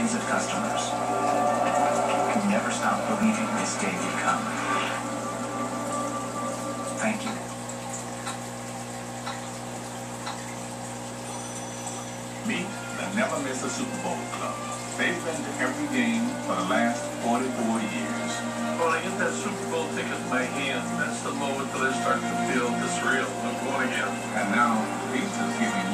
millions of customers. You never stop believing this day would come. Thank you. Meet the Never Miss a Super Bowl Club. They've been to every game for the last 44 years. When I get that Super Bowl ticket in my hand, that's the moment that I start to feel this real. I'm going again. And now, Lisa's giving